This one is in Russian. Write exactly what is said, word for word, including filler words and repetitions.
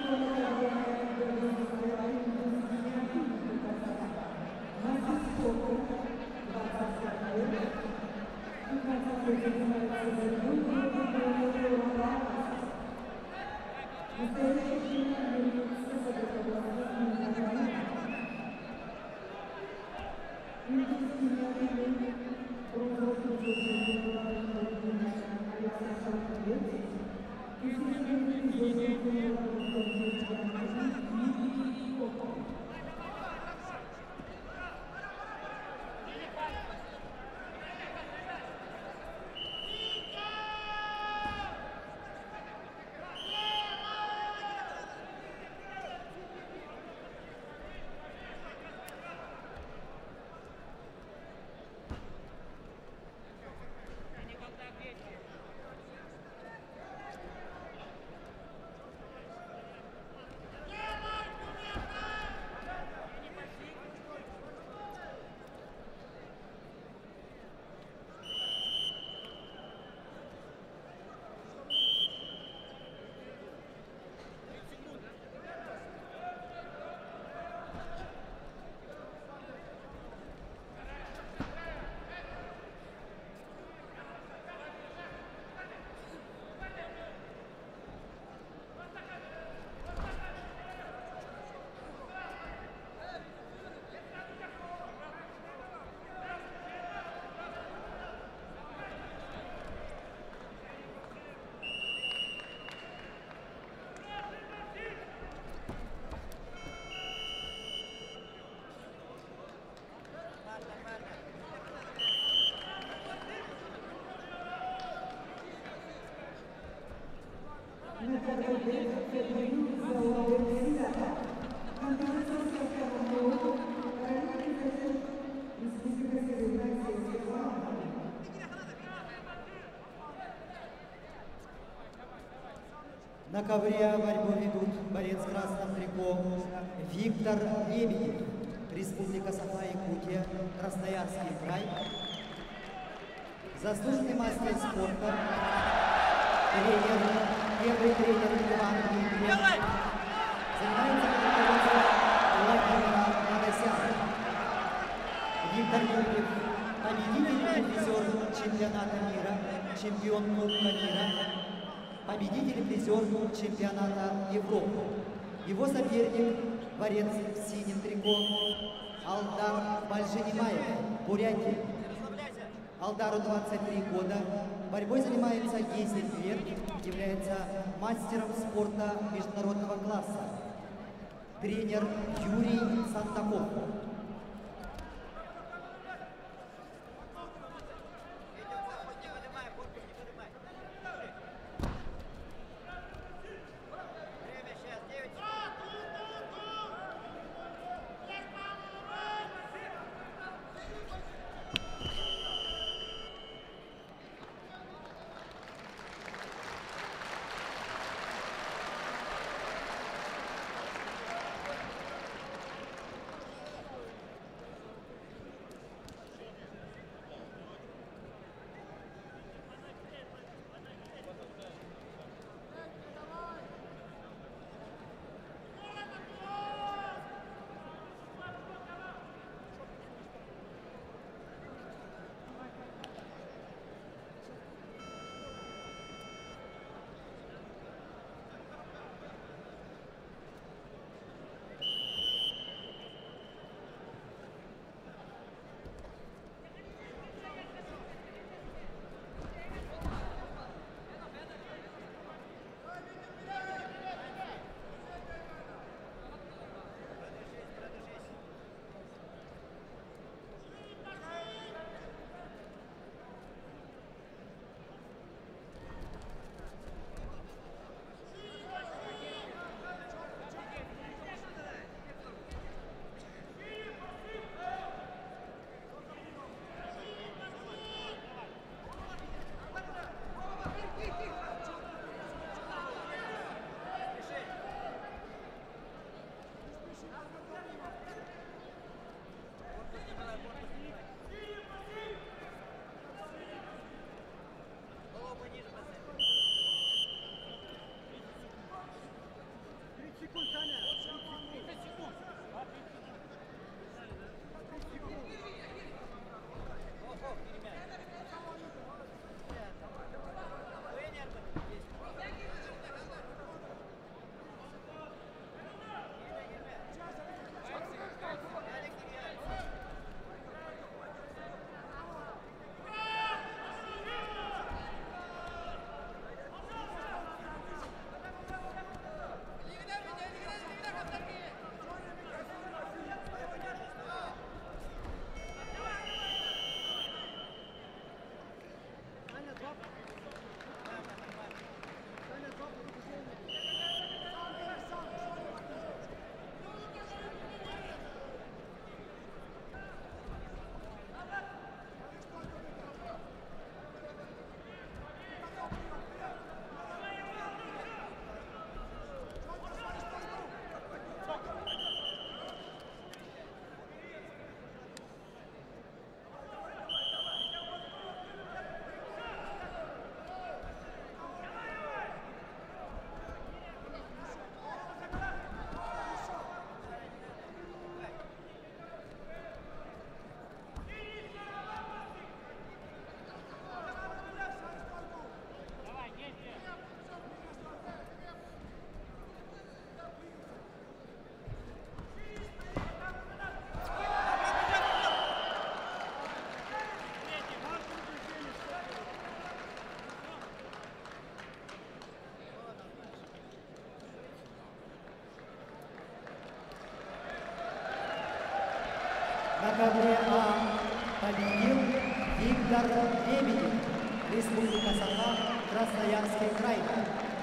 На ковре борьбу ведут борец в красном трико Виктор Лебедев, Республика Саха-Якутия, Красноярский край. Заслуженный мастер спорта, тренер, первый тренер Иван Дмитриев. Занимается руководством Владимира Мадасяна. Виктор Лебедев, победитель и призер чемпионата мира, чемпион Кубка мира, победитель и призер чемпионата Европы. Его соперник, борец в синем трико, Алдар Бальженимаев, Бурятия. Алдару двадцать три года, борьбой занимается десять лет, является мастером спорта международного класса. Тренер Юрий Сандаков. На ковре А победил Виктор Лебедев, Республика Саха, Красноярский край.